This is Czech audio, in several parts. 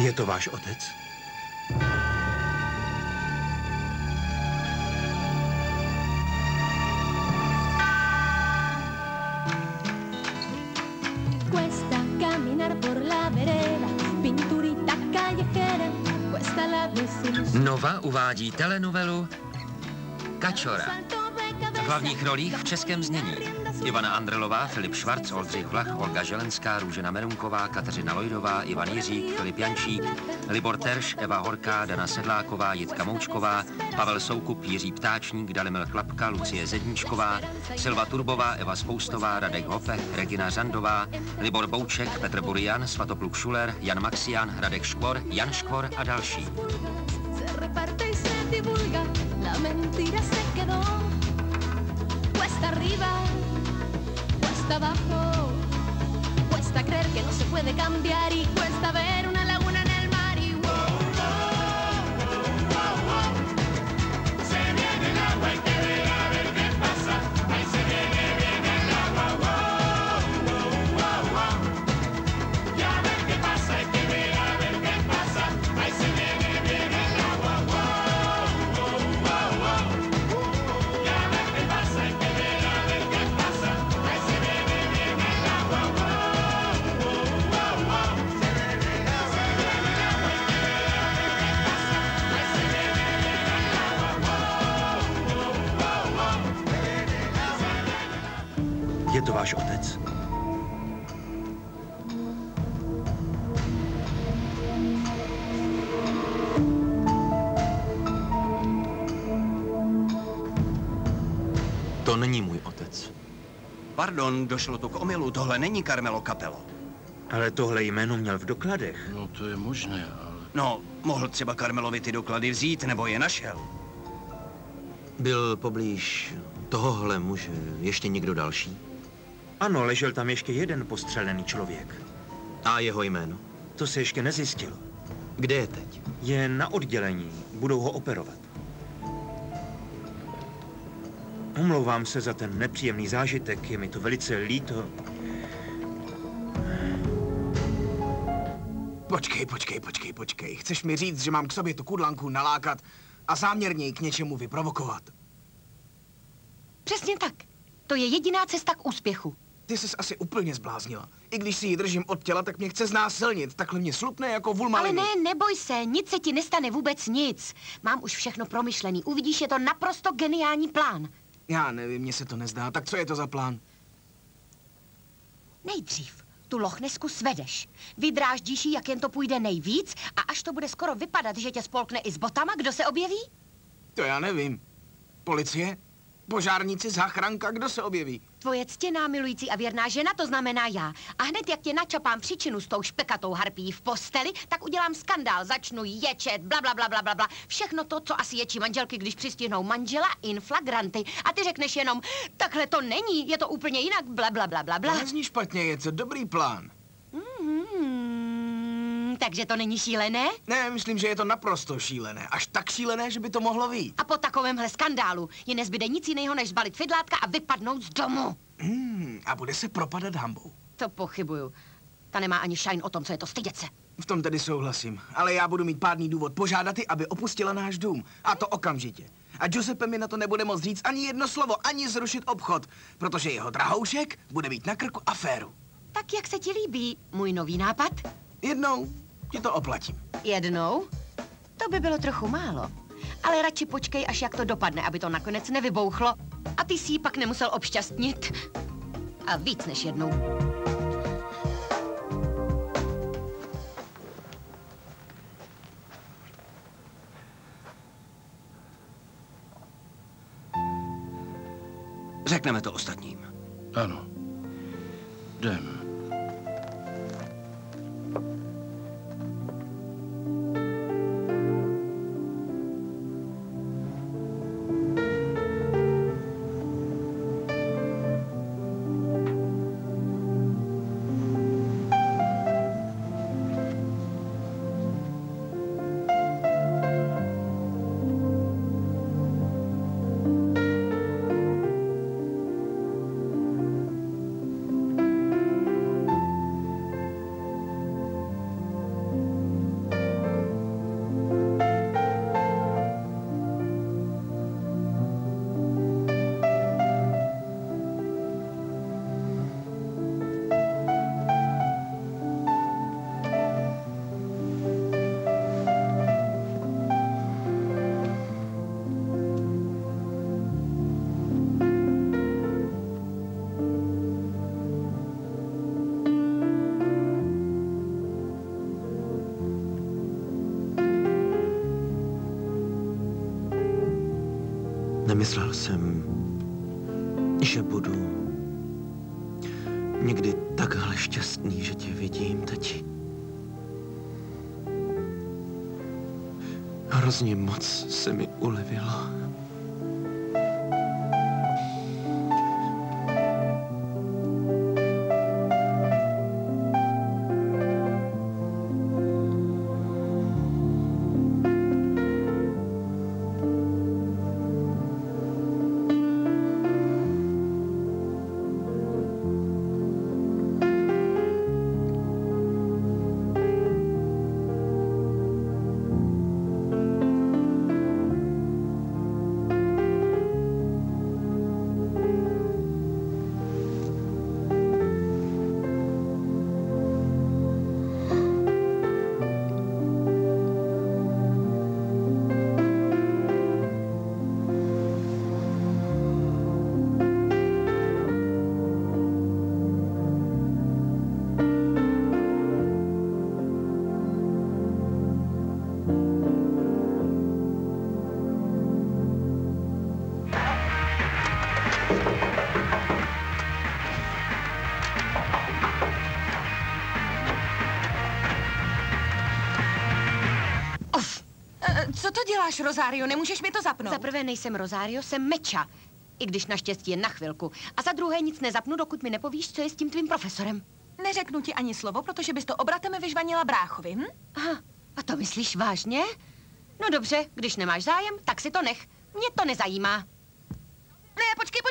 Je to váš otec? Nova uvádí telenovelu Kačora. V hlavních rolích v českém znění Ivana Andrelová, Filip Švarc, Oldřich Vlach, Olga Želenská, Růžena Merunková, Kateřina Lojdová, Ivan Jiřík, Filip Jančík, Libor Terš, Eva Horká, Dana Sedláková, Jitka Moučková, Pavel Soukup, Jiří Ptáčník, Dalimil Klapka, Lucie Zedničková, Silva Turbová, Eva Spoustová, Radek Hopech, Regina Řandová, Libor Bouček, Petr Burian, Svatopluk Šuler, Jan Maxian, Radek Škvor, Jan Škvor a další. Arriba, cuesta abajo, cuesta creer que no se puede cambiar y cuesta ver una laguna en el mar y se viene el agua y que ver a ver qué pasa, ahí se viene el agua, y a ver qué pasa, hay que ver a ver qué pasa, ahí se viene el agua, y a ver qué pasa, hay que ver. Je to váš otec? To není můj otec. Pardon, došlo tu k omylu. Tohle není Carmelo Capello. Ale tohle jméno měl v dokladech. No to je možné, ale... No, mohl třeba Carmelovi ty doklady vzít, nebo je našel. Byl poblíž tohohle muže ještě někdo další? Ano, ležel tam ještě jeden postřelený člověk. A jeho jméno? To se ještě nezjistilo. Kde je teď? Je na oddělení. Budou ho operovat. Omlouvám se za ten nepříjemný zážitek. Je mi to velice líto. Počkej. Chceš mi říct, že mám k sobě tu kudlanku nalákat a záměrně ji k něčemu vyprovokovat? Přesně tak. To je jediná cesta k úspěchu. Ty jsi asi úplně zbláznila. I když si ji držím od těla, tak mě chce znásilnit. Takhle mě slupne jako vůl maliny. Ale ne, neboj se, nic se ti nestane, vůbec nic. Mám už všechno promyšlený. Uvidíš, je to naprosto geniální plán. Já nevím, mně se to nezdá. Tak co je to za plán? Nejdřív tu Lochnesku svedeš. Vydráždíš ji, jak jen to půjde nejvíc a až to bude skoro vypadat, že tě spolkne i s botama, kdo se objeví? To já nevím. Policie? Požárníci, záchranka, kdo se objeví? Tvoje ctěná, milující a věrná žena, to znamená já. A hned, jak tě načapám příčinu s tou špekatou harpií v posteli, tak udělám skandál, začnu ječet, bla. Všechno to, co asi ječí manželky, když přistihnou manžela in flagranti. A ty řekneš jenom, takhle to není, je to úplně jinak, bla. To nezní špatně, je to dobrý plán. Takže to není šílené? Ne, myslím, že je to naprosto šílené. Až tak šílené, že by to mohlo vyjít. A po takovémhle skandálu je nezbyde nic jiného, než zbalit fidlátka a vypadnout z domu. A bude se propadat hanbou. To pochybuju. Ta nemá ani šajn o tom, co je to stydět se. V tom tedy souhlasím. Ale já budu mít pádný důvod požádat ji, aby opustila náš dům. A to okamžitě. A Giuseppe mi na to nebude moct říct ani jedno slovo, ani zrušit obchod. Protože jeho drahoušek bude mít na krku aféru. Tak jak se ti líbí můj nový nápad? Jednou ti to oplatím. Jednou? To by bylo trochu málo. Ale radši počkej, až jak to dopadne, aby to nakonec nevybouchlo. A ty si ji pak nemusel obšťastnit. A víc než jednou. Řekneme to ostatním. Ano. Jdem. Nemyslel jsem, že budu někdy takhle šťastný, že tě vidím, tati. Hrozně moc se mi ulevilo. Co to děláš, Rosario? Nemůžeš mi to zapnout? Za prvé nejsem Rosario, jsem Meča. I když naštěstí jen na chvilku. A za druhé nic nezapnu, dokud mi nepovíš, co je s tím tvým profesorem. Neřeknu ti ani slovo, protože bys to obratem vyžvanila bráchovi, hm? Aha, a to myslíš vážně? No dobře, když nemáš zájem, tak si to nech. Mě to nezajímá. Ne, počkej.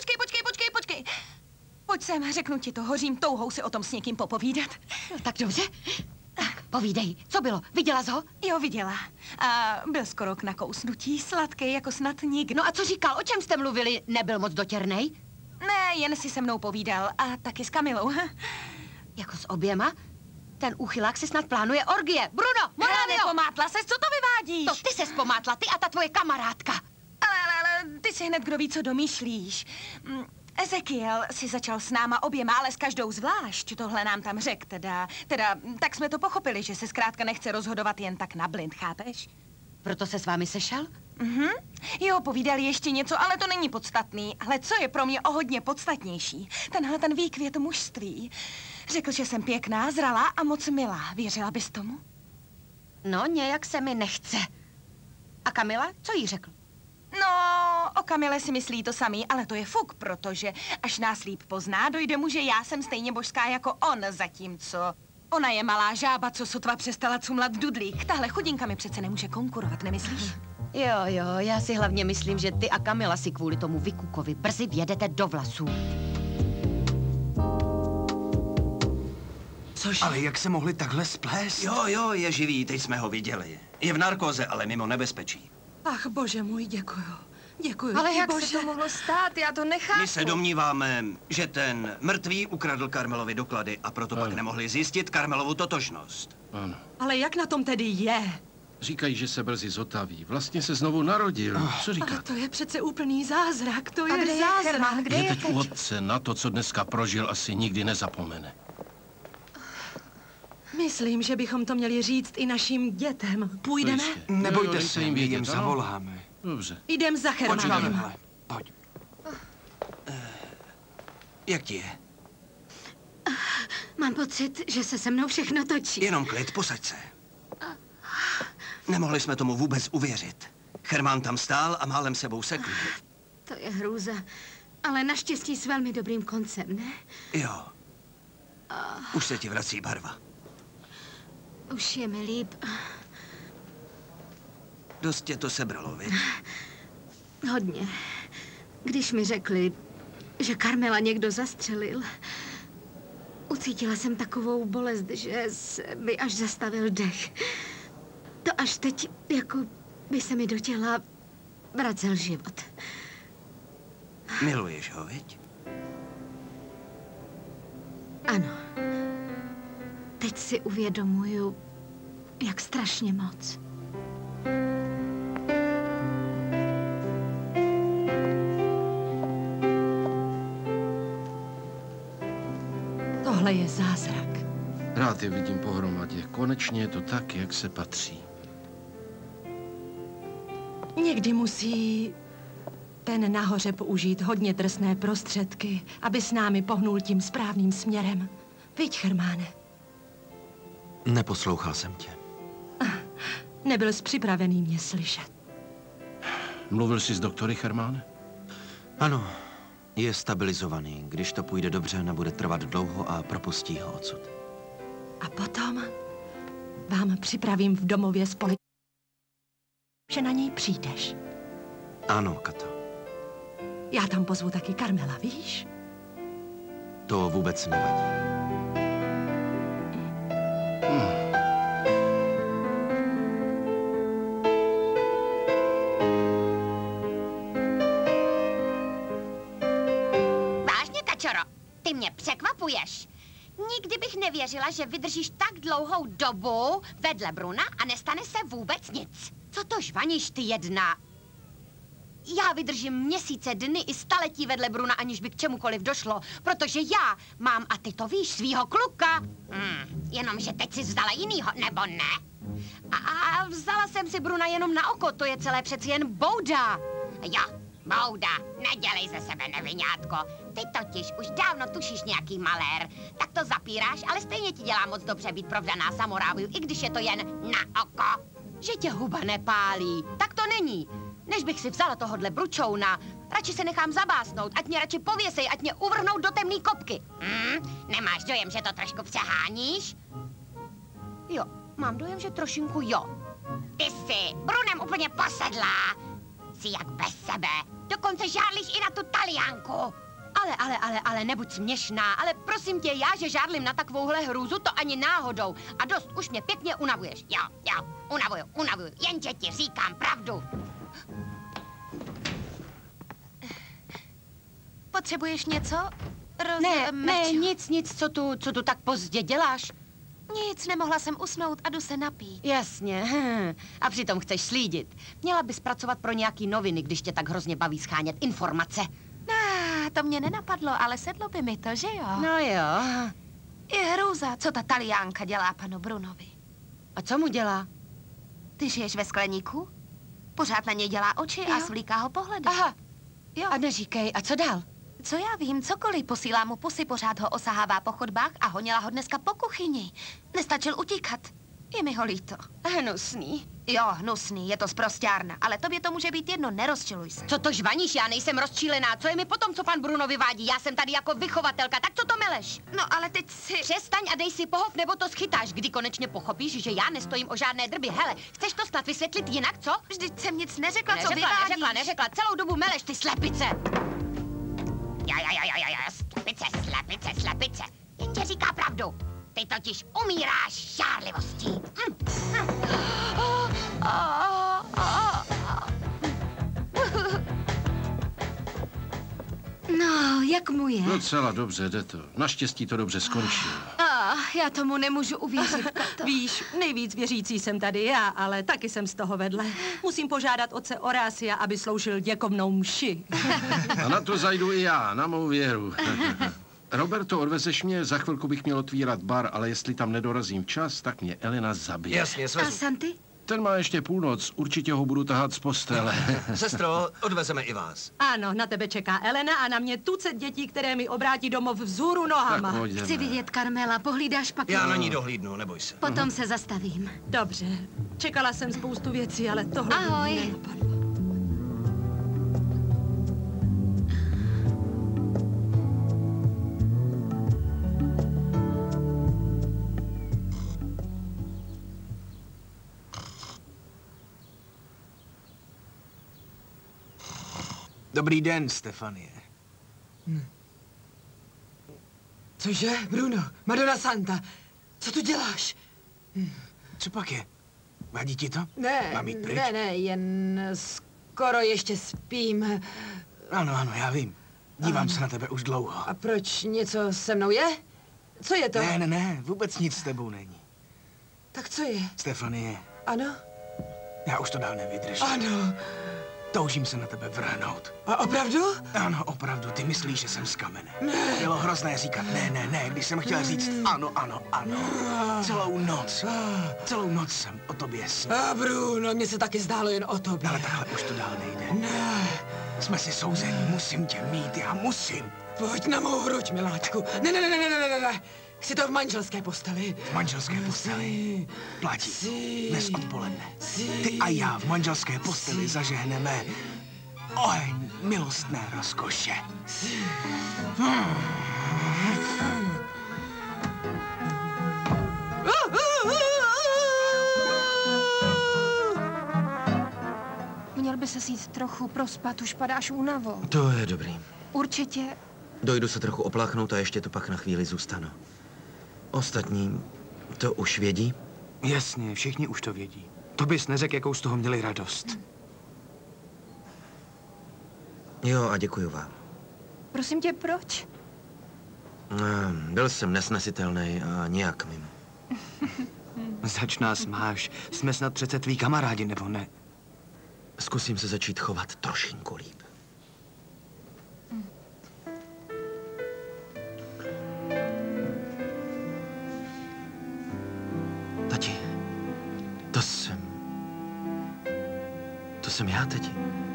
Pojď sem, řeknu ti to, hořím touhou si o tom s někým popovídat. No, tak dobře. Tak, povídej, co bylo? Viděla jsi ho? Jo, viděla. A byl skoro k nakousnutí, sladký jako snad nikdo. No a co říkal, o čem jste mluvili? Nebyl moc dotěrnej? Ne, jen si se mnou povídal a taky s Kamilou. Jako s oběma? Ten úchylák si snad plánuje orgie. Bruno, Moravio! Nepomátla ses, co to vyvádíš? To ty ses pomátla, ty a ta tvoje kamarádka. Ale ty si hned kdo ví, co domýšlíš. Ezekiel si začal s náma oběma, ale s každou zvlášť. Tohle nám tam řekl, teda, tak jsme to pochopili, že se zkrátka nechce rozhodovat jen tak na blind, chápeš? Proto se s vámi sešel? Jo, povídali ještě něco, ale to není podstatný. Ale co je pro mě o hodně podstatnější? Ten výkvět mužství. Řekl, že jsem pěkná, zralá a moc milá. Věřila bys tomu? No, nějak se mi nechce. A Kamila, co jí řekl? No, o Kamile si myslí to samý, ale to je fuk, protože až nás líp pozná, dojde mu, že já jsem stejně božská jako on, zatímco ona je malá žába, co sotva přestala cumlat v dudlích. Tahle chudinka mi přece nemůže konkurovat, nemyslíš? Jo, já si hlavně myslím, že ty a Kamila si kvůli tomu vykukovi brzy vjedete do vlasů. Což? Ale jak se mohli takhle splést? Jo, je živý, teď jsme ho viděli. Je v narkóze, ale mimo nebezpečí. Ach, bože můj, děkuju. Děkuju. Ale jak bože. se to mohlo stát? Já to nechápu. My se domníváme, že ten mrtvý ukradl Karmelovi doklady a proto pak nemohli zjistit Karmelovu totožnost. Ano. Ale jak na tom tedy je? Říkají, že se brzy zotaví. Vlastně se znovu narodil. Co říkáte? Ale to je přece úplný zázrak. To A je kde je zázrak. Herman? Kde Je je teď teď? u otce, na to, co dneska prožil, asi nikdy nezapomene. Myslím, že bychom to měli říct i našim dětem. Půjdeme? Jistě. Nebojte dejte se, jim my vědět, jim ano? zavoláme. Dobře. Jdem za Počkáme, Hermanem. hele, pojď. Jak ti je? Mám pocit, že se se mnou všechno točí. Jenom klid, posaď se. Nemohli jsme tomu vůbec uvěřit. Herman tam stál a málem sebou sekl. To je hrůza. Ale naštěstí s velmi dobrým koncem, ne? Jo. Už se ti vrací barva. Už je mi líp. Dost tě to sebralo, viď? Hodně. Když mi řekli, že Karmela někdo zastřelil, ucítila jsem takovou bolest, že se mi až zastavil dech. To až teď, jako by se mi do těla vracel život. Miluješ ho, viď? Ano. Teď si uvědomuju, jak strašně moc. Tohle je zázrak. Rád je vidím pohromadě. Konečně je to tak, jak se patří. Někdy musí Ten nahoře použít hodně drsné prostředky, aby s námi pohnul tím správným směrem. Viď, Hermáne? Neposlouchal jsem tě. Nebyl jsi připravený mě slyšet. Mluvil jsi s doktory, Hermáne? Ano, je stabilizovaný. Když to půjde dobře, nebude trvat dlouho a propustí ho odsud. A potom vám připravím v domově společnost, že na něj přijdeš. Ano, Kato. Já tam pozvu taky Karmela, víš? To vůbec nevadí. Vážně, Kačoro, ty mě překvapuješ. Nikdy bych nevěřila, že vydržíš tak dlouhou dobu vedle Bruna a nestane se vůbec nic. Co to žvaníš, ty jedna? Já vydržím měsíce, dny i staletí vedle Bruna, aniž by k čemukoliv došlo, protože já mám, a ty to víš, svýho kluka. Jenomže teď jsi vzala jinýho, nebo ne? A vzala jsem si Bruna jenom na oko, to je celé přeci jen bouda. Jo, bouda, nedělej ze sebe neviňátko. Ty totiž už dávno tušíš nějaký malér. Tak to zapíráš, ale stejně ti dělá moc dobře být provdaná za Moráviu, i když je to jen na oko. Že tě huba nepálí, tak to není. Než bych si vzala tohodle bručouna, radši se nechám zabásnout, ať mě radši pověsej, ať mě uvrhnou do temný kopky. Nemáš dojem, že to trošku přeháníš? Jo, mám dojem, že trošinku jo. Ty jsi Brunem úplně posedlá. Jsi jak bez sebe. Dokonce žádlíš i na tu Taliánku. Ale nebuď směšná, ale prosím tě, já, že žádlím na takovouhle hrůzu, to ani náhodou. A dost, už mě pěkně unavuješ. Jo, unavuju, jenže ti říkám pravdu. Potřebuješ něco? Ne, nic, co tu tak pozdě děláš? Nic, nemohla jsem usnout a jdu se napít. Jasně, a přitom chceš slídit. Měla bys pracovat pro nějaký noviny, když tě tak hrozně baví schánět informace. To mě nenapadlo, ale sedlo by mi to, že jo? No jo. Je hrůza, co ta Taliánka dělá panu Brunovi. A co mu dělá? Ty žiješ ve skleníku? Pořád na něj dělá oči a svlíká ho pohledem. Aha. Jo. A neříkej, a co dál? Co já vím, cokoliv, posílá mu pusy, pořád ho osahává po chodbách a honila ho dneska po kuchyni. Nestačil utíkat. Je mi ho líto. Hnusný. Jo, hnusný, je to sprosťárna, ale tobě to může být jedno, nerozčiluj se. Co to žvaníš, já nejsem rozčílená, co je mi potom, co pan Bruno vyvádí, já jsem tady jako vychovatelka, tak co to meleš? No ale teď si... Přestaň a dej si pohov, nebo to schytáš, kdy konečně pochopíš, že já nestojím o žádné drby. Hele, chceš to snad vysvětlit jinak, co? Vždyť jsem nic neřekla, co vyvádíš. Neřekla, celou dobu meleš, ty slepice. Ja, slepice. Jen tě říká pravdu. Ty totiž umíráš žárlivostí. No, jak mu je? Docela dobře, jde to. Naštěstí to dobře skončilo. Já tomu nemůžu uvěřit, Kato. Víš, nejvíc věřící jsem tady já, ale taky jsem z toho vedle. Musím požádat otce Horácia, aby sloužil děkovnou mši. A na to zajdu i já, na mou věru. Roberto, odvezeš mě? Za chvilku bych měl otvírat bar, ale jestli tam nedorazím včas, tak mě Elena zabije. Jasně, svezu. A Santy? Ten má ještě půlnoc, určitě ho budu tahat z postele. Sestro, odvezeme i vás. Ano, na tebe čeká Elena a na mě tucet dětí, které mi obrátí domov vzhůru nohama. Chci vidět Karmela, pohlídáš pak. Já na ní dohlídnu, neboj se. Potom se zastavím. Dobře, čekala jsem spoustu věcí, ale tohle Ahoj. mě nenapadlo. Dobrý den, Stefanie. Cože, Bruno? Madonna Santa, co tu děláš? Co pak je? Vadí ti to? Ne, Mám jít pryč? ne, jen skoro ještě spím. Ano, já vím. Dívám se na tebe už dlouho. A proč něco se mnou je? Co je to? Ne, vůbec nic s tebou není. Tak co je? Stefanie, Ano? já už to dál nevydržím. Ano. Toužím se na tebe vrhnout. A opravdu? Ano, opravdu, ty myslíš, že jsem z kamene. Bylo hrozné říkat ne, když jsem chtěl říct ano. Celou noc jsem o tobě snil. A Bruno, mně se taky zdálo jen o tobě. Ale takhle už to dál nejde. Ne. Jsme si souzení, musím tě mít, já musím. Pojď na mou hruď, miláčku. Ne. Chci to v manželské posteli. V manželské posteli? Platí. Dnes odpoledne. Ty a já v manželské posteli zažehneme oheň milostné rozkoše. Měl by se jít trochu prospat, už padáš únavou. To je dobrý. Určitě. Dojdu se trochu opláchnout a ještě tu pak na chvíli zůstanu. Ostatní to už vědí? Jasně, všichni už to vědí. To bys neřekl, jakou z toho měli radost. Jo, a děkuju vám. Prosím tě, proč? Byl jsem nesnesitelný a nějak mimo. Zač nás máš. Jsme snad přece tví kamarádi, nebo ne? Zkusím se začít chovat trošinku líp. Tati, to jsem já teď.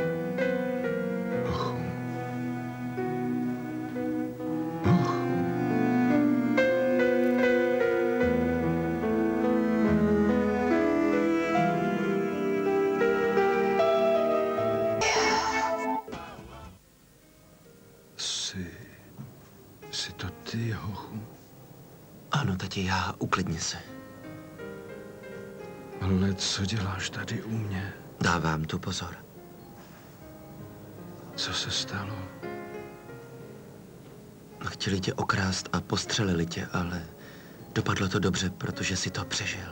Jsi to ty, hochu? Ano, tati, já, uklidni se. Ale co děláš tady u mě? Dávám tu pozor. Co se stalo? Chtěli tě okrást a postřelili tě, ale dopadlo to dobře, protože si to přežil.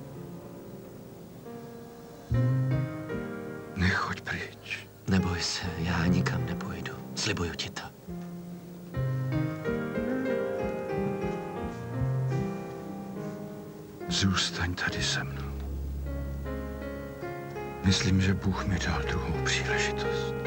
Nechoď pryč. Neboj se, já nikam nepůjdu. Slibuju ti to. Zůstaň tady se mnou. Myslím, že Bůh mi dal druhou příležitost.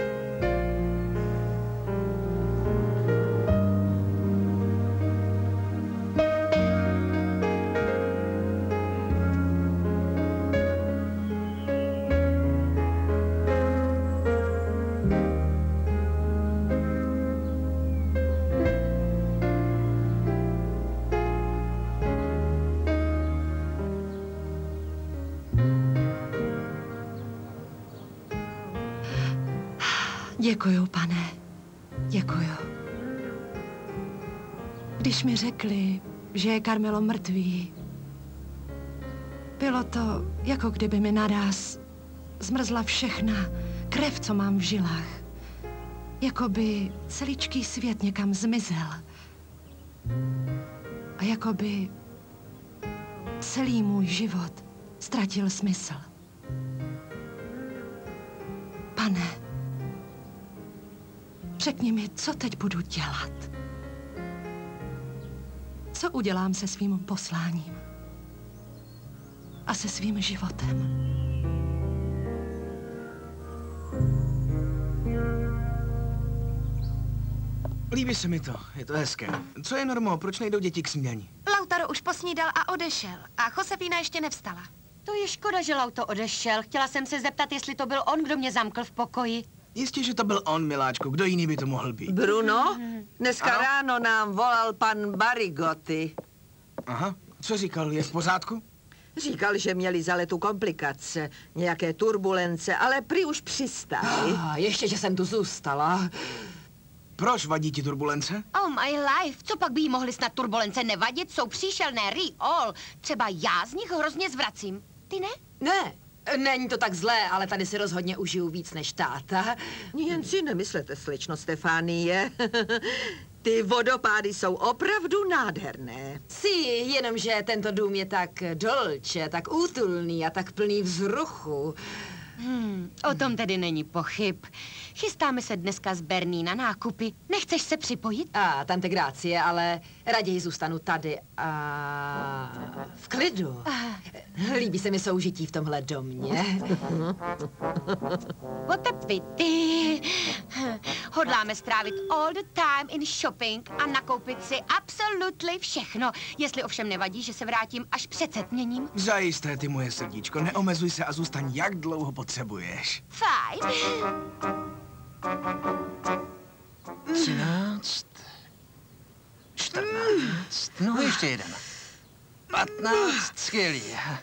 Děkuju, pane. Děkuju. Když mi řekli, že je Carmelo mrtvý, bylo to, jako kdyby mi naráz zmrzla všechna krev, co mám v žilách. Jako by celičký svět někam zmizel. A jako by celý můj život ztratil smysl. Pane, řekni mi, co teď budu dělat. Co udělám se svým posláním a se svým životem? Líbí se mi to, je to hezké. Co je, Normo, proč nejdou děti k snídani? Lautaro už posnídal a odešel. A Josefína ještě nevstala. To je škoda, že Lauto odešel. Chtěla jsem se zeptat, jestli to byl on, kdo mě zamkl v pokoji. Jistě, že to byl on, miláčku. Kdo jiný by to mohl být? Bruno, dneska ano? ráno nám volal pan Barigotti. Aha, co říkal, je v pořádku? Říkal, že měli za letu komplikace, nějaké turbulence, ale prý už přistáli. Ještě, že jsem tu zůstala. Proč vadí ti turbulence? Oh my life, co pak by jí mohly snad turbulence nevadit? Jsou příšelné, real. Třeba já z nich hrozně zvracím. Ty ne? Ne, není to tak zlé, ale tady si rozhodně užiju víc než táta. Jen si nemyslete, slečno Stefánie. Ty vodopády jsou opravdu nádherné. Jenomže tento dům je tak dolče, tak útulný a tak plný vzruchu. O tom tedy není pochyb. Chystáme se dneska s Berní na nákupy. Nechceš se připojit? Tante Grácie, ale raději zůstanu tady a v klidu. Líbí se mi soužití v tomhle domě. What a pity. Hodláme strávit all the time in shopping a nakoupit si absolutely všechno. Jestli ovšem nevadí, že se vrátím až před setměním. Zajisté, ty moje srdíčko, neomezuj se a zůstaň, jak dlouho potřebuješ. Fajn. 13, 14, no ještě jeden. 15, skvělý.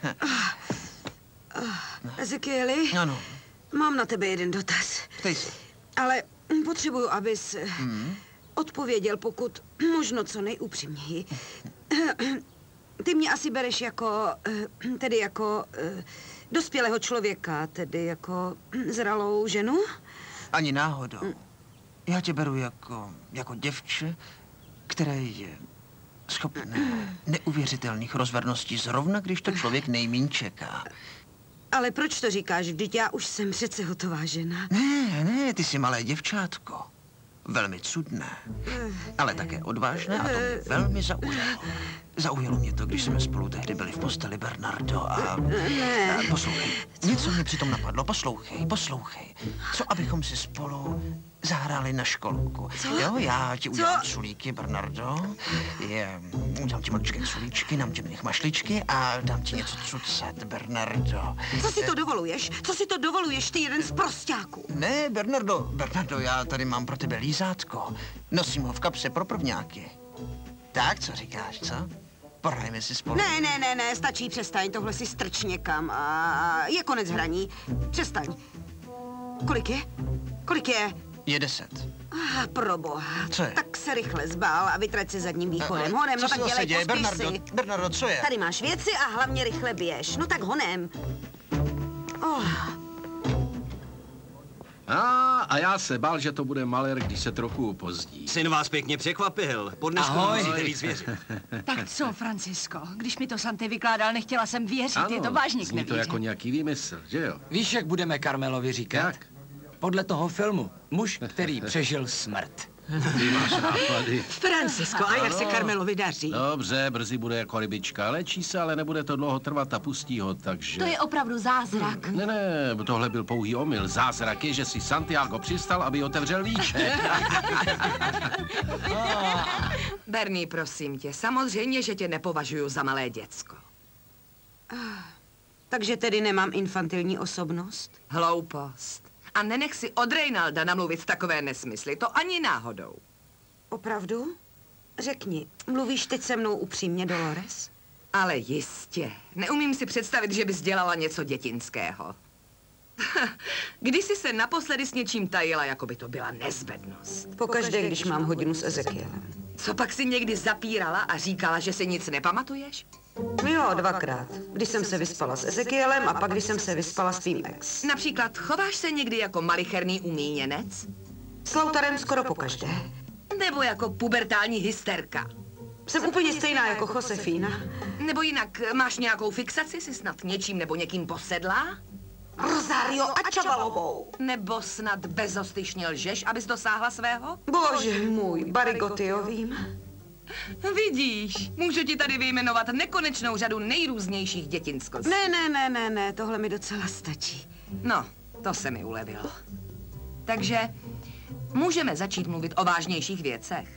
Ezekieli? Ano. Mám na tebe jeden dotaz. Ptej se. Ale potřebuju, abys odpověděl, pokud možno co nejupřímněji. Ty mě asi bereš jako, tedy jako dospělého člověka, tedy jako zralou ženu? Ani náhodou. Já tě beru jako děvče, které je schopné neuvěřitelných rozvedností zrovna, když to člověk nejmíň čeká. Ale proč to říkáš? Vždyť já už jsem přece hotová žena. Ne, ty jsi malé děvčátko. Velmi cudné, ale také odvážné a to mě velmi zaujalo. Zaujalo mě to, když jsme spolu tehdy byli v posteli, Bernardo, a poslouchej, něco mě přitom napadlo, poslouchej. Co abychom si spolu zahráli na školku? Co? Jo, já ti udělám sulíky, Bernardo, udělám ti maličké sulíčky, dám ti do nich mašličky a dám ti něco cucat, Bernardo. Co si to dovoluješ? Co si to dovoluješ, ty jeden z prosťáků? Ne, Bernardo, já tady mám pro tebe lízátko. Nosím ho v kapse pro prvňáky. Tak, co říkáš, co? Pohrajeme si spolu. Ne, stačí, přestaň, tohle si strč někam a je konec hraní. Přestaň. Kolik je? Je 10. Proboha. Co je? Tak se rychle zbál a vytrať se zadním východem. Honem, no tak dělej, pospěš si. Bernardo, co je? Tady máš věci a hlavně rychle běž. No tak honem. A já se bál, že to bude malér, když se trochu upozdí. Syn vás pěkně překvapil. Po dnesku musíte víc věřit. Tak co, Francisco? Když mi to Santy vykládal, nechtěla jsem věřit. Ano, je to vážně k zní to nevíře. jako nějaký výmysl, že jo? Víš, jak budeme Karmelovi říkat? Jak? Podle toho filmu. Muž, který přežil smrt. Ty máš nápady. Francisco, a jak se Karmelovi daří? Dobře, brzy bude jako rybička. Léčí se, ale nebude to dlouho trvat a pustí ho, takže... To je opravdu zázrak. Ne, tohle byl pouhý omyl. Zázrak je, že si Santiago přistal, aby otevřel líček. Bernie, prosím tě, samozřejmě, že tě nepovažuju za malé děcko. Takže tedy nemám infantilní osobnost? Hloupost. A nenech si od Reynalda namluvit takové nesmysly, to ani náhodou. Opravdu? Řekni, mluvíš teď se mnou upřímně, Dolores? Ale jistě. Neumím si představit, že bys dělala něco dětinského. Když jsi se naposledy s něčím tajila, jako by to byla nezbednost. Pokaždé, když mám hodinu s Ezekielem. Co pak si někdy zapírala a říkala, že si nic nepamatuješ? Jo, 2krát. Když jsem se vyspala s Ezekielem a pak, když jsem se vyspala s tvým ex. Například chováš se někdy jako malicherný umíněnec? S Lautarem skoro pokaždé. Nebo jako pubertální hysterka? Jsem úplně stejná jako Josefína. Nebo jinak máš nějakou fixaci, jsi snad něčím nebo někým posedlá? Rosario a Čavalovou. Nebo snad bezostyšně lžeš, abys dosáhla svého? Bože můj, Barigotiovým. Vidíš, můžu ti tady vyjmenovat nekonečnou řadu nejrůznějších dětinskostí. Ne, tohle mi docela stačí. No, to se mi ulevilo. Takže můžeme začít mluvit o vážnějších věcech.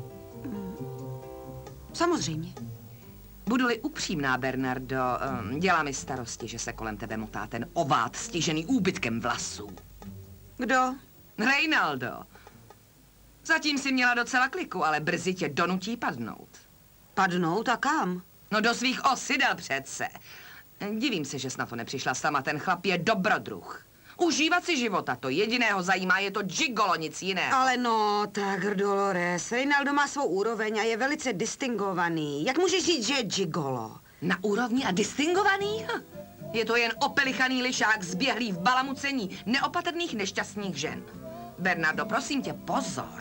Samozřejmě. Budu-li upřímná, Bernardo, dělá mi starosti, že se kolem tebe motá ten ovád stižený úbytkem vlasů. Kdo? Reynaldo. Zatím si měla docela kliku, ale brzy tě donutí padnout. Padnout a kam? No do svých osidel přece. Divím se, že jsi na to nepřišla sama, ten chlap je dobrodruh. Užívat si života, to jediného zajímá, je to gigolo, nic jiného. Ale no, tak Dolores, Reynaldo má svou úroveň a je velice distingovaný. Jak můžeš říct, že je gigolo? Na úrovni a distingovaný? Je to jen opelichaný lišák zběhlý v balamucení neopatrných nešťastných žen. Bernardo, prosím tě, pozor.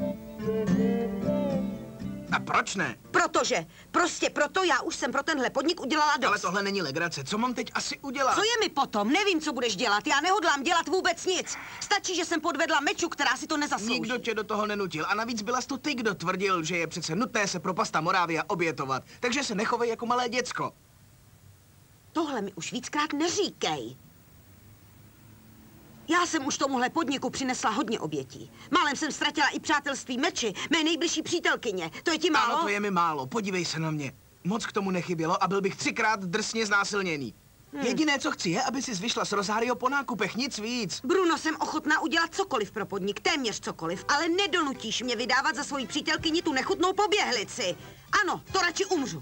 A proč ne? Prostě proto já už jsem pro tenhle podnik udělala dost. Ale tohle není legrace, co mám teď asi udělat? Co je mi potom? Nevím, co budeš dělat. Já nehodlám dělat vůbec nic. Stačí, že jsem podvedla Meču, která si to nezaslouží. Nikdo tě do toho nenutil. A navíc byla to ty, kdo tvrdil, že je přece nutné se pro pasta Moravia obětovat. Takže se nechovej jako malé děcko. Tohle mi už víckrát neříkej. Já jsem už tomuhle podniku přinesla hodně obětí. Málem jsem ztratila i přátelství Meči, mé nejbližší přítelkyně. To je ti málo? Ano, to je mi málo. Podívej se na mě. Moc k tomu nechybělo a byl bych 3krát drsně znásilněný. Jediné, co chci, je, aby si vyšla s Rosario po nákupech, nic víc. Bruno, jsem ochotná udělat cokoliv pro podnik, téměř cokoliv, ale nedonutíš mě vydávat za svoji přítelkyni tu nechutnou poběhlici. Ano, to radši umřu.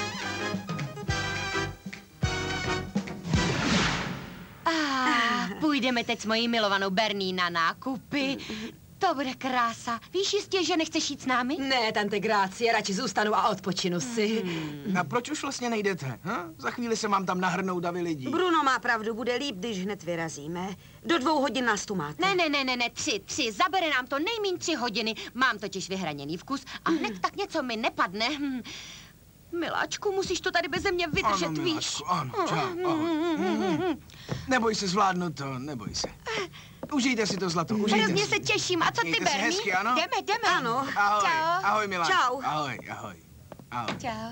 Půjdeme teď s mojí milovanou Berní na nákupy. To bude krása. Víš jistě, že nechceš jít s námi? Ne, tante Grácie, radši zůstanu a odpočinu si. A proč už vlastně nejdete? Ha? Za chvíli se mám tam nahrnout davy lidí. Bruno má pravdu, bude líp, když hned vyrazíme. Do 2 hodin nás tu máte. Ne, 3. Zabere nám to nejmíň 3 hodiny. Mám totiž vyhraněný vkus a hned tak něco mi nepadne. Miláčku, musíš to tady beze mě vydržet, ano, víš? Ano, čau, neboj se, zvládnu to, neboj se. Užijte si to, zlato, užijte Hrozně si. se těším. A co ty, Mějte se Berní? hezky, ano? Jdeme. Ano. Ahoj, Čau. ahoj, milá. Čau. Ahoj. Čau.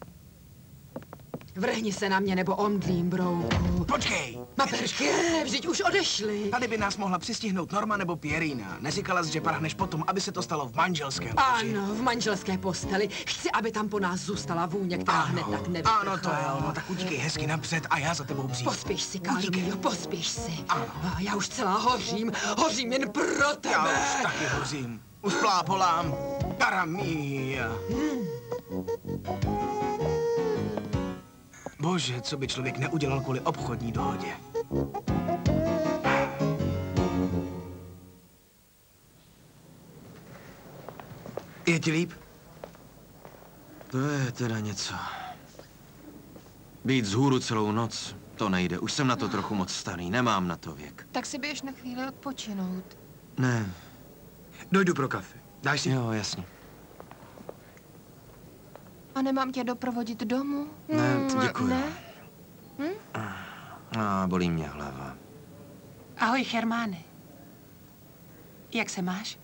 Vrhni se na mě, nebo omdlím, brouku. Počkej. Maperšky, vždyť už odešli. Tady by nás mohla přistihnout Norma nebo Pierina. Neříkala jsi, že prahneš potom, aby se to stalo v manželském loži? Ano, v manželské posteli. Chci, aby tam po nás zůstala vůně, která hned tak nevyprchá. Ano, to jo, no tak utíkej hezky napřed a já za tebou přijdu. Pospíš si, Carmío, pospíš si. Ano. Já už celá hořím jen pro tebe. Já už taky hořím. Už plápolám. Karamia. Bože, co by člověk neudělal kvůli obchodní dohodě. Je ti líp? To je teda něco. Být vzhůru celou noc, to nejde. Už jsem na to trochu moc starý, nemám na to věk. Tak si běž na chvíli odpočinout. Ne. Dojdu pro kafe. Dáš si? Jo, jasně. A nemám tě doprovodit domů? Ne, děkuji. Ne? Bolí mě hlava. Ahoj, Hermáne. Jak se máš?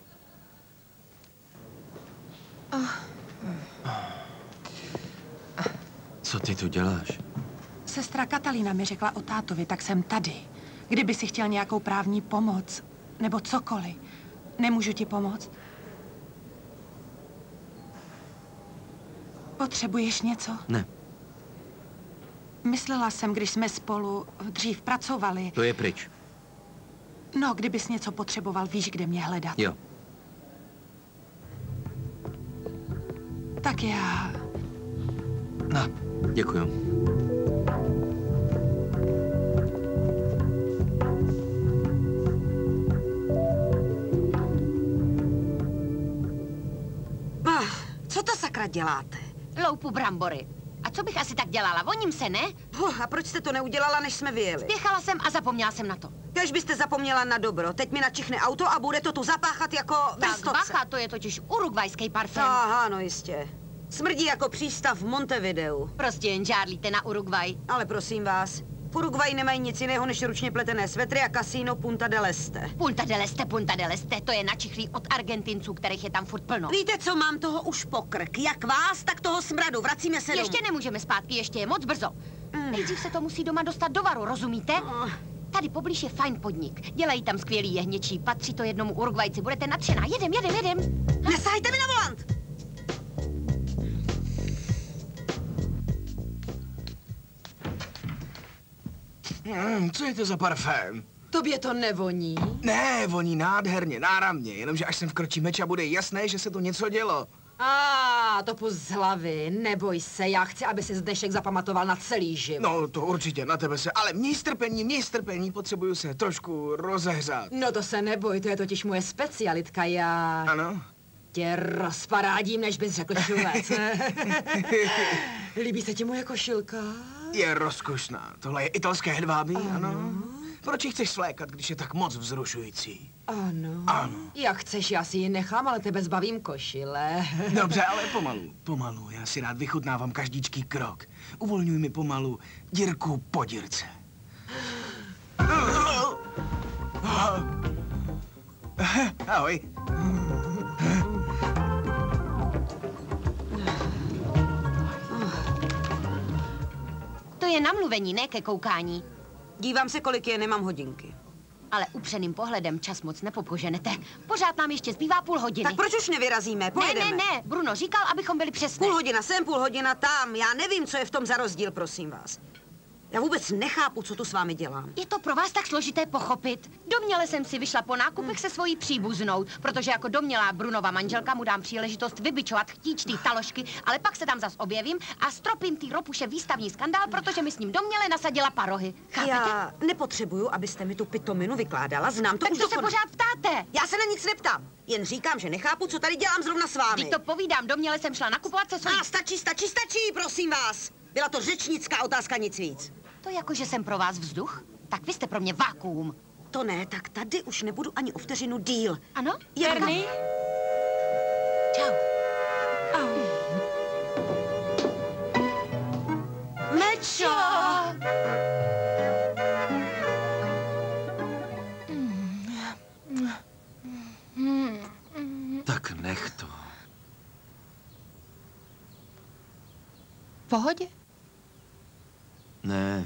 Co ty tu děláš? Sestra Katalína mi řekla o tátovi, tak jsem tady. Kdyby si chtěl nějakou právní pomoc, nebo cokoliv, nemůžu ti pomoct? Potřebuješ něco? Ne. Myslela jsem, když jsme spolu dřív pracovali. To je pryč. No, kdybys něco potřeboval, víš, kde mě hledat. Jo. Tak já... No, děkuju. Co to sakra děláte? Loupu brambory. A co bych asi tak dělala? Voním se, ne? A proč jste to neudělala, než jsme vyjeli? Spěchala jsem a zapomněla jsem na to. Kež byste zapomněla na dobro. Teď mi načichne auto a bude to tu zapáchat jako ve Tak stopce. bacha, to je totiž urugvajský parfém. Aha, no jistě. Smrdí jako přístav v Montevideu. Prostě jen žárlíte na Urugvaj. Ale prosím vás, v Uruguayi nemají nic jiného než ručně pletené svetry a kasíno Punta del Este. Punta del Este, to je načichlý od Argentinců, kterých je tam furt plno. Víte co, mám toho už pokrk. Jak vás, tak toho smradu. Vracíme se domů. Ještě nemůžeme zpátky, ještě je moc brzo. Nejdřív se to musí doma dostat do varu, rozumíte? Tady poblíž je fajn podnik. Dělají tam skvělý jehněčí, patří to jednomu Urugvajci. Budete nadšená. Jedem. Nesahejte mi na volant! Co je to za parfém? Tobě to nevoní? Ne, voní nádherně, náramně, jenomže až sem vkročí meč a bude jasné, že se tu něco dělo. To pust z hlavy, neboj se, já chci, aby si dnešek zapamatoval na celý život. No, to určitě, na tebe se, ale měj strpení, potřebuju se trošku rozehřát. No to se neboj, to je totiž moje specialitka, já... Ano? Tě rozparádím, než bys řekl šulec. Líbí se ti moje košilka? Je rozkošná. Tohle je italské hedvábí, ano? Proč ji chceš svlékat, když je tak moc vzrušující? Ano. Jak chceš, já si ji nechám, ale tebe zbavím košile. Dobře, ale pomalu. Já si rád vychutnávám každýčký krok. Uvolňuj mi pomalu dírku po dírce. Ahoj. To je namluvení, ne ke koukání. Dívám se, kolik je, nemám hodinky. Ale upřeným pohledem čas moc nepopoženete. Pořád nám ještě zbývá půl hodiny. Tak proč už nevyrazíme? Pojedeme. Ne. Bruno říkal, abychom byli přesné. Půl hodina sem, půl hodina tam. Já nevím, co je v tom za rozdíl, prosím vás. Já vůbec nechápu, co tu s vámi dělám. Je to pro vás tak složité pochopit. Domněle jsem si vyšla po nákupech se svojí příbuznou, protože jako domnělá Brunova manželka mu dám příležitost vybičovat chtíčtý taložky, ale pak se tam zas objevím a stropím tý ropuše výstavní skandál, protože mi s ním domněle nasadila parohy. Chápete? Já nepotřebuju, abyste mi tu pitominu vykládala, znám to tak už to se pořád ptáte. Já se na nic neptám, jen říkám, že nechápu, co tady dělám zrovna s vámi. Teď to povídám, domněle jsem šla nakupovat se svojí... Stačí, prosím vás. Byla to řečnická otázka, nic víc. To jako, že jsem pro vás vzduch? Tak vy jste pro mě vakuum. To ne, tak tady už nebudu ani o vteřinu díl. Ano? Bernie? Čau. Ahoj. Mečo! Tak nech to. V pohodě? Ne.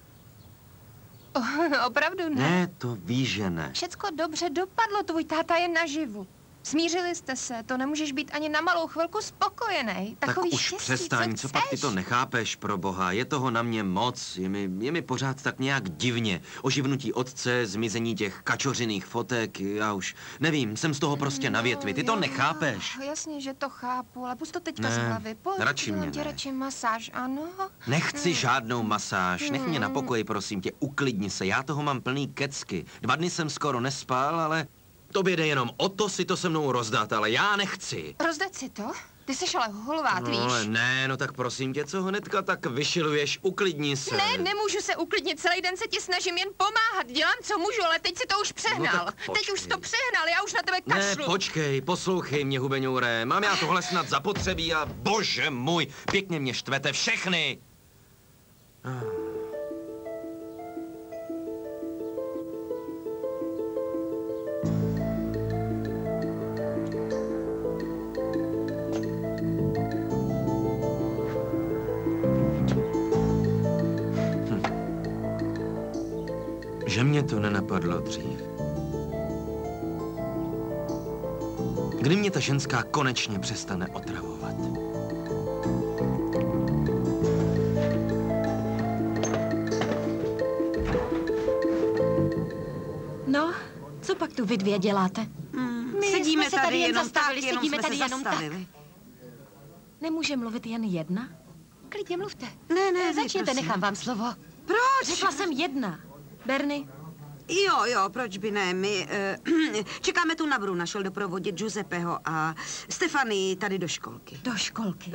Opravdu ne? Ne, to víš, že ne. Všecko dobře dopadlo, tvůj táta je naživu. Smířili jste se, to nemůžeš být ani na malou chvilku spokojenej. Tak Takový už štěstí, přestaň, co pak ty to nechápeš, pro boha. Je toho na mě moc, je mi pořád tak nějak divně. Oživnutí otce, zmizení těch kačořiných fotek, já už nevím, jsem z toho prostě na větvi, ty to nechápeš. Jasně, že to chápu, ale pust to teďka z Ne, hlavy. radši mě tě ne. radši masáž, ano? Nechci žádnou masáž, nech mě na pokoji, prosím tě, uklidni se, já toho mám plný kecky. 2 dny jsem skoro nespal, ale tobě jde jenom o to si to se mnou rozdat, ale já nechci. Rozdat si to? Ty jsi ale hulvát, víš? Ale ne, no tak prosím tě, co hnedka tak vyšiluješ, uklidni se. Ne, nemůžu se uklidnit, celý den se ti snažím jen pomáhat, dělám, co můžu, ale teď si to už přehnal. No tak teď už jsi to přehnal, já už na tebe kašlu. Ne, počkej, poslouchej mě, hubeňouré, mám já tohle snad zapotřebí a bože můj, pěkně mě štvete všechny. Že mě to nenapadlo dřív. Kdy mě ta ženská konečně přestane otravovat? No, co pak tu vy dvě děláte? My sedíme jsme se tady jen jenom zastavili, tak, jenom sedíme jsme tady se jenom zastavili. Nemůže mluvit jen jedna? Klidně mluvte. Ne, vy, začněte, prosím. nechám vám slovo. Proč? Řekla jsem jedna. Bernie? Jo, proč by ne? My čekáme tu na Bruna, šel doprovodit Giuseppeho a Stefanii tady do školky. Do školky?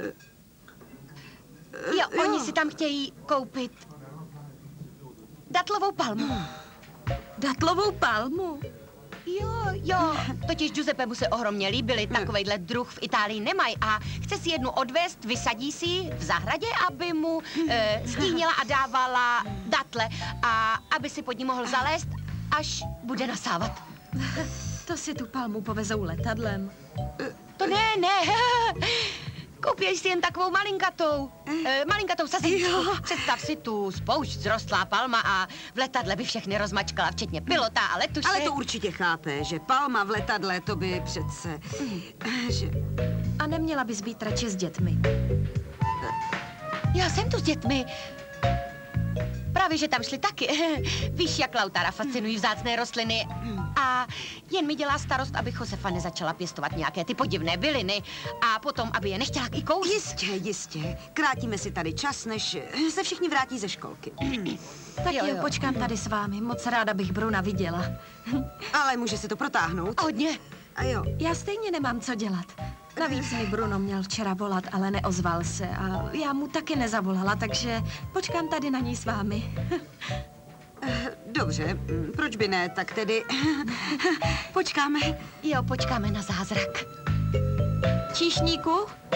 Jo, oni si tam chtějí koupit datlovou palmu. Datlovou palmu? Jo, totiž Giuseppemu se ohromně líbily, takovejhle druh v Itálii nemají a chce si jednu odvést, vysadí si ji v zahradě, aby mu stínila a dávala datle a aby si pod ní mohl zalézt, až bude nasávat. To si tu palmu povezou letadlem. To ne. Koupíš si jen takovou malinkatou sazinku. Představ si tu spoušť zrostlá palma a v letadle by všechny rozmačkala, včetně pilota a letuše. Ale to určitě chápe, že palma v letadle, to by přece... Že... A neměla bys být radši s dětmi? Já jsem tu s dětmi. Právě, že tam šli taky. Víš, jak Lautara fascinují vzácné rostliny. A jen mi dělá starost, aby Josefa nezačala pěstovat nějaké ty podivné byliny. A potom, aby je nechtěla i kouřit. Jistě. Krátíme si tady čas, než se všichni vrátí ze školky. Tak jo, počkám tady s vámi. Moc ráda bych Bruna viděla. Ale může se to protáhnout. Hodně. A jo. Já stejně nemám co dělat. Navíc mi Bruno měl včera volat, ale neozval se a já mu taky nezavolala, takže počkám tady na ní s vámi. Dobře, proč by ne, tak tedy počkáme. Jo, počkáme na zázrak. Číšníku?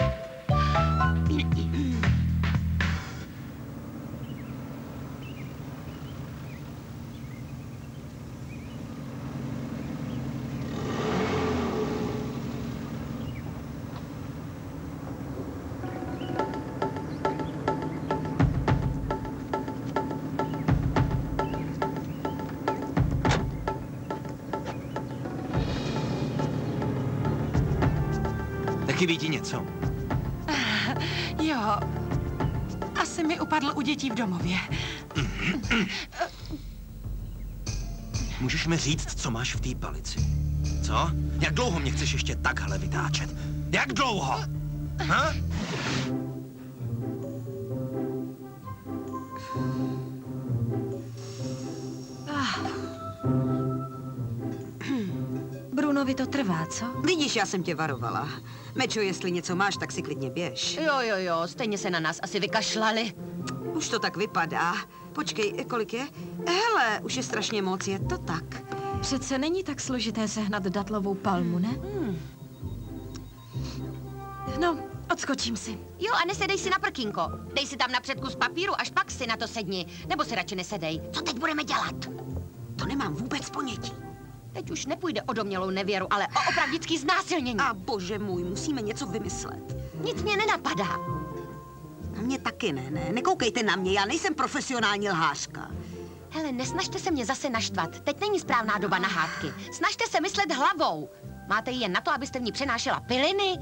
Chybí ti něco? Jo, asi mi upadl u dětí v domově. Můžeš mi říct, co máš v té palici? Co? Jak dlouho mě chceš ještě takhle vytáčet? Jak dlouho? Ha? Brunovi to trvá, co? Vidíš, já jsem tě varovala. Mečo, jestli něco máš, tak si klidně běž. Jo, stejně se na nás asi vykašlali. Už to tak vypadá. Počkej, kolik je? Hele, už je strašně moc, je to tak. Přece není tak složité sehnat datlovou palmu, ne? No, odskočím si. Jo, a nesedej si na prkínko. Dej si tam napřed kus papíru, až pak si na to sedni. Nebo si radši nesedej. Co teď budeme dělat? To nemám vůbec ponětí. Teď už nepůjde o domnělou nevěru, ale o opravdický znásilnění. A bože můj, musíme něco vymyslet. Nic mě nenapadá. Na mě taky ne. Nekoukejte na mě, já nejsem profesionální lhářka. Hele, nesnažte se mě zase naštvat. Teď není správná doba na hádky. Snažte se myslet hlavou. Máte ji jen na to, abyste v ní přenášela piliny?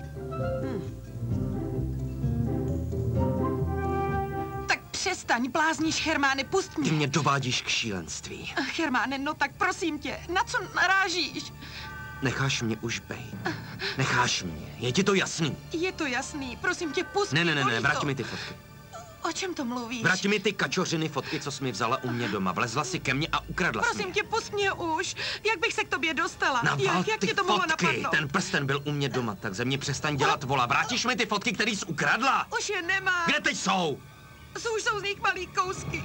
Tak přestaň, blázníš, Hermáne, pust mě. Ty mě dovádíš k šílenství. Hermáne, no tak prosím tě, na co narážíš? Necháš mě už bejt. Necháš mě. Je ti to jasný? Je to jasný, prosím tě, pust mě. Ne, vrať mi ty fotky. O čem to mluvíš? Vrať mi ty kačořiny fotky, co jsi mi vzala u mě doma. Vlezla si ke mně a ukradla jsi Prosím mě. tě, pust mě už. Jak bych se k tobě dostala? Naval Jak ty tě to mohlo fotky. napadnout? Ten prsten byl u mě doma, tak ze mě přestaň dělat vola. Vrátíš mi ty fotky, které jsi ukradla? Už je nemám. Kde teď jsou? Už jsou z nich malý kousky.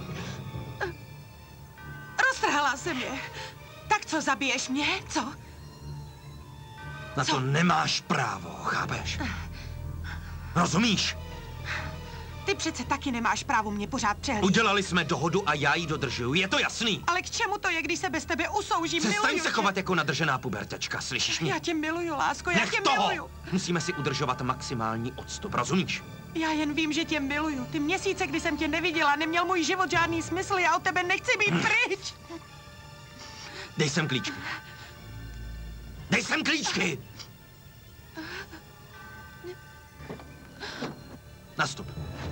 Roztrhala jsem je. Tak co, zabiješ mě? Co? Na to nemáš právo, chápeš? Rozumíš? Ty přece taky nemáš právo mě pořád přehlížet. Udělali jsme dohodu a já ji dodržuju, je to jasný? Ale k čemu to je, když se bez tebe usoužím? Přestaň se chovat jako nadržená pubertečka, slyšíš mě? Já tě miluju, lásko, já Nech tě toho! miluju. Musíme si udržovat maximální odstup, rozumíš? Já jen vím, že tě miluju. Ty měsíce, kdy jsem tě neviděla, neměl můj život žádný smysl, já od tebe nechci být pryč. Dej sem klíčky. Dej sem klíčky! Nastup.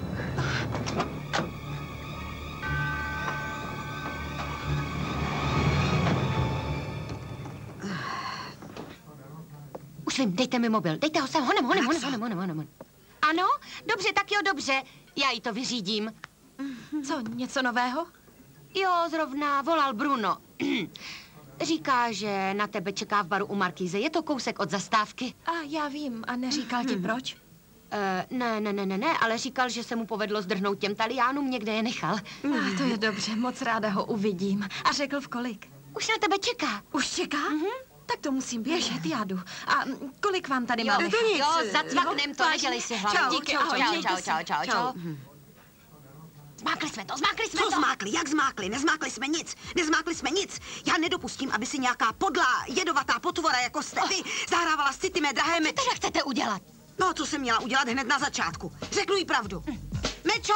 Už vím, dejte mi mobil. Dejte ho sem, honem. Ano? Dobře, tak jo, dobře. Já jí to vyřídím. Co, něco nového? Jo, zrovna volal Bruno. Říká, že na tebe čeká v baru u Markýze. Je to kousek od zastávky. A já vím. A neříkal ti proč? Ne, ale říkal, že se mu povedlo zdrhnout těm Taliánům, někde je nechal. To je dobře, moc ráda ho uvidím. A řekl v kolik? Už na tebe čeká. Už čeká? Tak to musím běžet, já jdu. A kolik vám tady mám nechat? Jo, zacvaknem to, nedělej si hlavu. Díky, čau. Zmákli jsme to. Co zmákli? Jak zmákli? Nezmákli jsme nic. Já nedopustím, aby si nějaká podlá, jedovatá potvora jako jste vy zahrávala s ty mé drahé meče. Co teda chcete udělat? No, co jsem měla udělat hned na začátku. Řeknu jí pravdu. Mečo!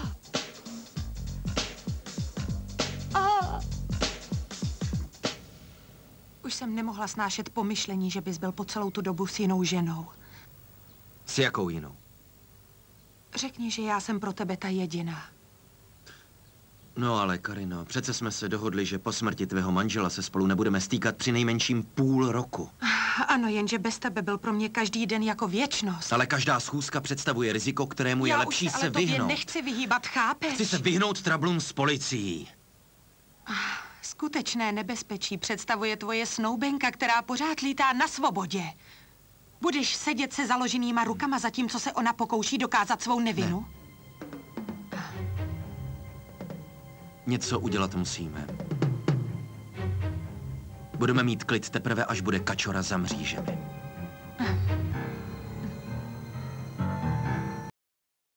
Už jsem nemohla snášet pomyšlení, že bys byl po celou tu dobu s jinou ženou. S jakou jinou? Řekni, že já jsem pro tebe ta jediná. No ale, Karino, přece jsme se dohodli, že po smrti tvého manžela se spolu nebudeme stýkat při nejmenším půl roku. Ano, jenže bez tebe byl pro mě každý den jako věčnost. Ale každá schůzka představuje riziko, kterému je lepší se vyhnout. Já nechci vyhýbat, chápeš? Chci se vyhnout trablům s policií. Skutečné nebezpečí představuje tvoje snoubenka, která pořád lítá na svobodě. Budeš sedět se založenýma rukama, zatímco se ona pokouší dokázat svou nevinu? Ne. Něco udělat musíme. Budeme mít klid teprve, až bude kačora za mřížemi.